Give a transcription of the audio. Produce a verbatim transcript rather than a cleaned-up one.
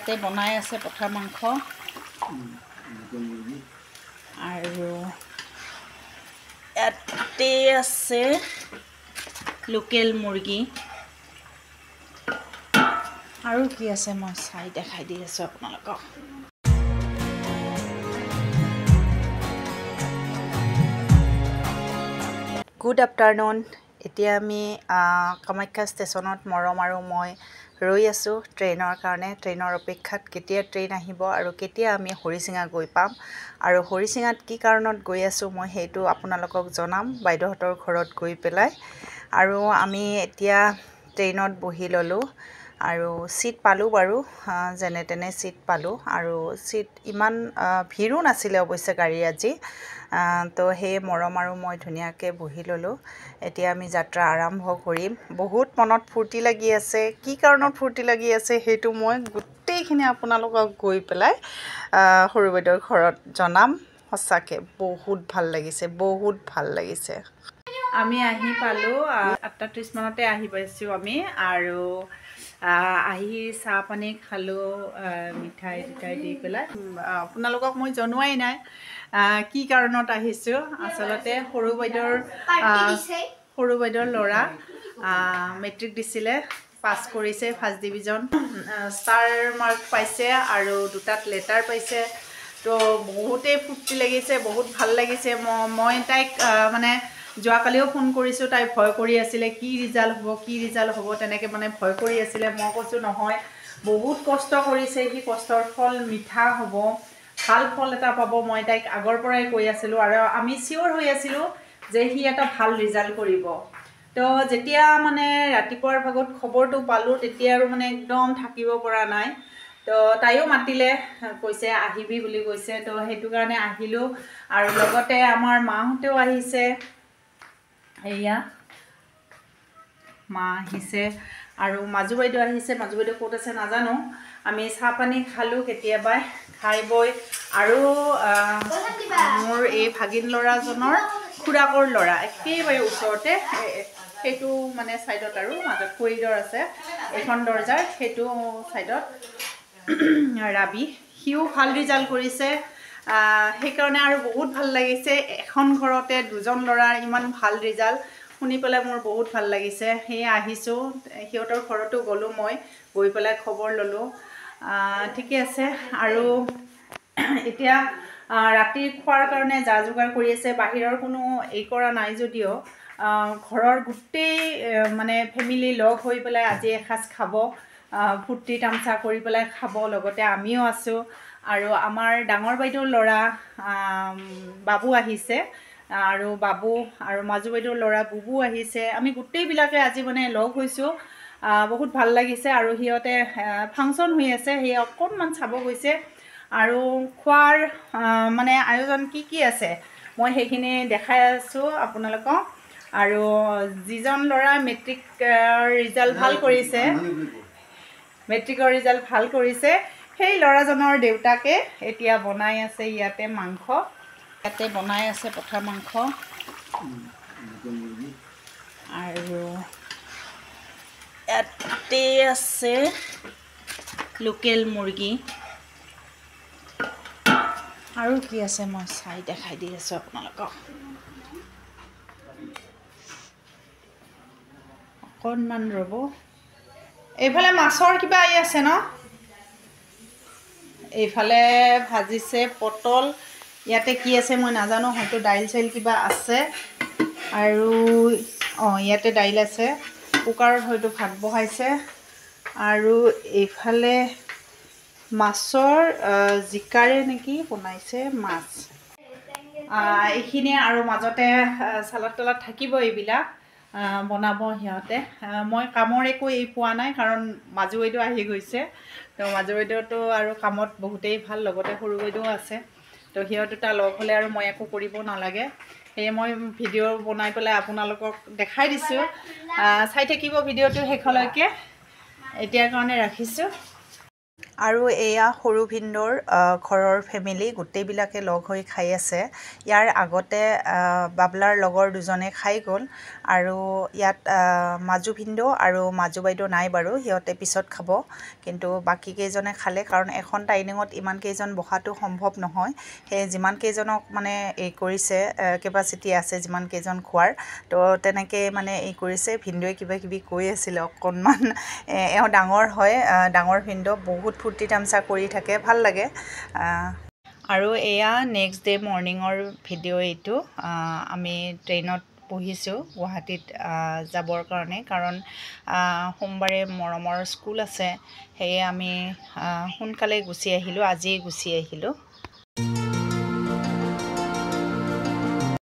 ইয়াতে বনাই আছে পঠাৰ মাংস আৰু ইয়াতে আছে লোকেল মুৰ্গী আৰু কি আছে মই চাই দেখাই দি আছোঁ আপোনালোকক গুড আফটাৰনুন এতিয়া আমি কামাখ্যা ষ্টেচনত মৰম আৰু মই ৰৈ আছোঁ ট্ৰেইনৰ কাৰণে ট্ৰেইনৰ অপেক্ষাত কেতিয়া ট্ৰেইন আহিব আৰু কেতিয়া আমি হৰিচিঙা গৈ পাম আৰু হৰিচিঙাত কি কাৰণত গৈ আছোঁ মই সেইটো আপোনালোকক জনাম বাইদেউহঁতৰ ঘৰত গৈ পেলাই আৰু আমি এতিয়া ট্ৰেইনত বহি ল'লোঁ আৰু সিট পালোঁ বাৰু যেনে তেনে সিট পালোঁ আৰু সিট ইমান ভিৰো নাছিলে অৱশ্যে গাড়ী আজি তো সেই মৰম আৰু মই ধুনীয়াকৈ বহি ল'লোঁ এতিয়া আমি যাত্ৰা আৰম্ভ কৰিম বহুত মনত ফূৰ্তি লাগি আছে কি কাৰণত ফূৰ্তি লাগি আছে সেইটো মই গোটেইখিনি আপোনালোকক গৈ পেলাই সৰু বাইদেউৰ ঘৰত জনাম সঁচাকৈ বহুত ভাল লাগিছে বহুত ভাল লাগিছে আমি আহি পালোঁ আঠটা ত্ৰিছ মানতে আহি পাইছোঁ আমি আৰু আহি চাহ পানী খালোঁ মিঠাই চিঠাই দি পেলাই আপোনালোকক মই জনোৱাই নাই কি কাৰণত আহিছোঁ আচলতে সৰু বাইদেউৰ সৰু বাইদেউৰ ল'ৰা মেট্ৰিক দিছিলে পাছ কৰিছে ফাৰ্ষ্ট ডিভিজন ষ্টাৰ মাৰ্ক পাইছে আৰু দুটাত লেটাৰ পাইছে তো বহুতেই ফূৰ্তি লাগিছে বহুত ভাল লাগিছে মই তাইক মানে যোৱাকালিও ফোন কৰিছোঁ তাই ভয় কৰি আছিলে কি ৰিজাল্ট হ'ব কি ৰিজাল্ট হ'ব তেনেকৈ মানে ভয় কৰি আছিলে মই কৈছোঁ নহয় বহুত কষ্ট কৰিছে সি কষ্টৰ ফল মিঠা হ'ব ভাল ফল এটা পাব মই তাইক আগৰ পৰাই কৈ আছিলোঁ আৰু আমি চিয়'ৰ হৈ আছিলোঁ যে সি এটা ভাল ৰিজাল্ট কৰিব তো যেতিয়া মানে ৰাতিপুৱাৰ ভাগত খবৰটো পালোঁ তেতিয়া আৰু মানে একদম থাকিব পৰা নাই তো তাইও মাতিলে কৈছে আহিবি বুলি কৈছে তো সেইটো কাৰণে আহিলোঁ আৰু লগতে আমাৰ মাহঁতেও আহিছে এয়া মা আহিছে আৰু মাজু বাইদেউ আহিছে মাজু বাইদেউ ক'ত আছে নাজানো আমি চাহ পানী খালোঁ কেতিয়াবাই খাই বৈ আৰু মোৰ এই ভাগিন ল'ৰাজনৰ খুৰাকৰ ল'ৰা একেবাৰে ওচৰতে সেইটো মানে ছাইডত আৰু মাজত কৰিডৰ আছে এইখন দৰ্জাৰ সেইটো ছাইডত ৰাবি সিও ভাল ৰিজাল্ট কৰিছে সেইকাৰণে আৰু বহুত ভাল লাগিছে এখন ঘৰতে দুজন ল'ৰাৰ ইমান ভাল ৰিজাল্ট শুনি পেলাই মোৰ বহুত ভাল লাগিছে সেয়ে আহিছোঁ সিহঁতৰ ঘৰতো গ'লোঁ মই গৈ পেলাই খবৰ ল'লোঁ ঠিকে আছে আৰু এতিয়া ৰাতি খোৱাৰ কাৰণে যা যোগাৰ কৰি আছে বাহিৰৰ কোনো এই কৰা নাই যদিও ঘৰৰ গোটেই মানে ফেমিলি লগ হৈ পেলাই আজি এসাঁজ খাব ফূৰ্তি তামচা কৰি পেলাই খাব লগতে আমিও আছোঁ আৰু আমাৰ ডাঙৰ বাইদেউৰ ল'ৰা বাবু আহিছে আৰু বাবু আৰু মাজু বাইদেউৰ ল'ৰা বুবু আহিছে আমি গোটেইবিলাকে আজি মানে লগ হৈছোঁ বহুত ভাল লাগিছে আৰু সিহঁতে ফাংচন হৈ আছে সেয়ে অকণমান চাব গৈছে আৰু খোৱাৰ মানে আয়োজন কি কি আছে মই সেইখিনি দেখাই আছোঁ আপোনালোকক আৰু যিজন ল'ৰা মেট্ৰিক ৰিজাল্ট ভাল কৰিছে মেট্ৰিকৰ ৰিজাল্ট ভাল কৰিছে সেই ল'ৰাজনৰ দেউতাকে এতিয়া বনাই আছে ইয়াতে মাংস ইয়াতে বনাই আছে পঠাৰ মাংস আৰু ইয়াতে আছে লোকেল মুৰ্গী আৰু কি আছে মই চাই দেখাই দি আছোঁ আপোনালোকক অকণমান ৰ'ব এইফালে মাছৰ কিবা আহি আছে ন এইফালে ভাজিছে পটল ইয়াতে কি আছে মই নাজানো হয়তো দাইল চাইল কিবা আছে আৰু অঁ ইয়াতে দাইল আছে কুকাৰত হয়তো ভাত বহাইছে আৰু এইফালে মাছৰ জিকাৰে নেকি বনাইছে মাছ এইখিনিয়ে আৰু মাজতে চালাড তালাড থাকিব এইবিলাক বনাব সিহঁতে মই কামৰ একো এই পোৱা নাই কাৰণ মাজু বাইদেউ আহি গৈছে তো মাজু বাইদেউতো আৰু কামত বহুতেই ভাল লগতে সৰু বাইদেউ আছে তো সিহঁত দুটা লগ হ'লে আৰু মই একো কৰিব নালাগে সেয়ে মই ভিডিঅ' বনাই পেলাই আপোনালোকক দেখাই দিছোঁ চাই থাকিব ভিডিঅ'টো শেষলৈকে এতিয়াৰ কাৰণে ৰাখিছোঁ আৰু এয়া সৰু ভিনদেউৰ ঘৰৰ ফেমিলি গোটেইবিলাকে লগ হৈ খাই আছে। ইয়াৰ আগতে বাবলাৰ লগৰ দুজনে খাই গ'ল আৰু ইয়াত মাজু ভিনদেউ আৰু মাজু বাইদেউ নাই বাৰু, সিহঁতে পিছত খাব, কিন্তু বাকীকেইজনে খালে কাৰণ এখন ডাইনিঙত ইমানকেইজন বহাটো সম্ভৱ নহয়। সেয়ে যিমানকেইজনক মানে এই কৰিছে কেপাচিটি আছে যিমানকেইজন খোৱাৰ, তো তেনেকৈ মানে এই কৰিছে। ভিনদেউৱে কিবা কিবি কৈ আছিলে অকণমান, এওঁ ডাঙৰ হয়, ডাঙৰ ভিনদেউ বহুত ফূৰ্তি তামচা কৰি থাকে, ভাল লাগে। আৰু এয়া নেক্সট ডে মৰ্ণিঙৰ ভিডিঅ' এইটো। আমি ট্ৰেইনত বহিছোঁ গুৱাহাটীত যাবৰ কাৰণে, কাৰণ সোমবাৰে মৰমৰ স্কুল আছে, সেয়ে আমি সোনকালে গুচি আহিলোঁ, আজিয়ে গুচি আহিলোঁ।